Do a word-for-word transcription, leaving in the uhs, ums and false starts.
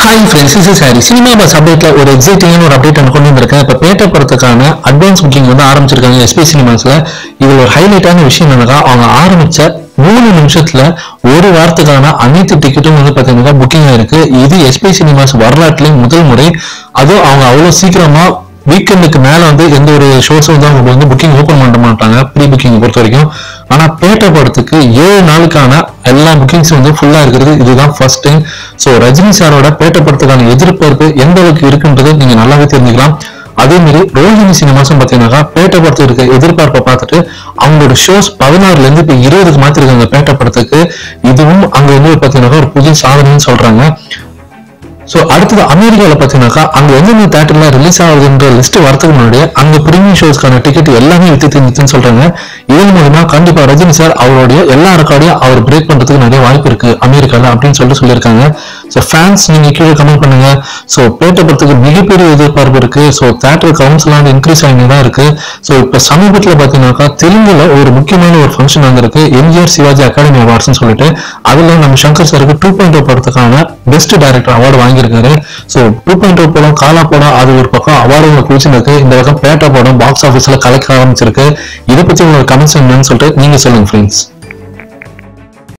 Hi friends, this is Harry. Cinema Bus update la ஒரு எக்ஸைட்டிங்கான ஒரு update நான் கொண்டு வந்திருக்கேன். இப்போ பேட்ட படத்துக்கான அட்வான்ஸ் புக்கிங் வந்து ஆரம்பிச்சிருக்காங்க எஸ்பி சினிமாஸ்ல. இது ஒரு ஹைலைட்டான விஷயம் என்னன்னா அவங்க ஆரம்பிச்ச மூணு நிமிஷத்துல ஒரு வாரத்துக்கான அனைத்து டிக்கெட்டும் வந்து பாத்தீங்கன்னா புக்கிங் ஆயிருக்கு. இது எஸ்பி சினிமாஸ் வரலாற்றுல முதல் முறை. அதுவும் அவங்க அவ்வளவு சீக்கிரமா வீக்கெண்டுக்கு மேல வந்து எந்த ஒரு ஷோஸும் வந்து அவங்க வந்து புக்கிங் ஓபன் பண்ண மாட்டாங்க ப்ரீ புக்கிங் பொறுத்த வரைக்கும். ஆனா பேட்ட படத்துக்கு ஏழு நாளுக்கான எல்லா புக்கிங்ஸும் வந்து ஃபுல்லா இருக்கிறது இதுதான் ஃபர்ஸ்ட் டைம். ஸோ ரஜினி சாரோட பேட்ட படத்துக்கான எதிர்பார்ப்பு எந்த அளவுக்கு இருக்குன்றது நீங்க நல்லாவே தெரிஞ்சுக்கலாம். அதே மாதிரி ரோஹிணி சினிமாஸும் பாத்தீங்கன்னா பேட்ட படத்துக்கு இருக்க எதிர்பார்ப்பை பார்த்துட்டு அவங்களோட ஷோஸ் பதினாறுல இருந்து இப்ப இருபதுக்கு மாத்திருக்காங்க பேட்ட படத்துக்கு. இதுவும் அங்க வந்து பாத்தீங்கன்னா ஒரு புதிய சாதனைன்னு சொல்றாங்க. சோ அடுத்தது அமெரிக்கால பாத்தீங்கன்னாக்கா அங்க எந்தெந்த தியேட்டர்ல ரிலீஸ் ஆகுதுன்ற லிஸ்ட் வரதுக்கு முன்னாடியே அங்க பிரீமியம் ஷோஸ்க்கான டிக்கெட் எல்லாமே வித்து தெரிஞ்சுன்னு சொல்றாங்க. இதன் மூலமா கண்டிப்பா ரஜினி சார் அவருடைய எல்லா ரெக்கார்டையும் அவர் பிரேக் பண்றதுக்கு நிறைய வாய்ப்பு இருக்கு அமெரிக்கால அப்படின்னு சொல்லிட்டு சொல்லியிருக்காங்க. ஸோ ஃபேன்ஸ் நீங்க கீழே கமெண்ட் பண்ணுங்க. ஸோ பேட்ட படத்துக்கு மிகப்பெரிய எதிர்பார்ப்பு இருக்கு. ஸோ தியேட்டர் கவுன்சில் வந்து இன்க்ரீஸ் ஆகினே தான் இருக்கு. ஸோ இப்ப சமீபத்துல பாத்தீங்கன்னாக்கா தெலுங்குல ஒரு முக்கியமான ஒரு ஃபங்க்ஷன் வந்திருக்கு எம்ஜிஆர் சிவாஜி அகாடமி அவார்ட்ஸ்னு சொல்லிட்டு. அதுல நம்ம சங்கர் சாருக்கு டூ பாயிண்ட் ஓ படத்துக்கான பெஸ்ட் டைரக்டர் அவார்டு வாங்கியிருக்காரு. ஸோ டூ பாயிண்ட் ஓ படம் காலா படம் அது ஒரு பக்கம் அவார்டு குவிச்சிருக்கு. இந்த பக்கம் பேட்டா படம் பாக்ஸ் ஆஃபீஸ்ல கலெக்ட் ஆரம்பிச்சிருக்கு. இதை பத்தி உங்களுக்கு கமெண்ட்ஸ் என்னன்னு சொல்லிட்டு நீங்க சொல்லுங்க ஃப்ரெண்ட்ஸ்.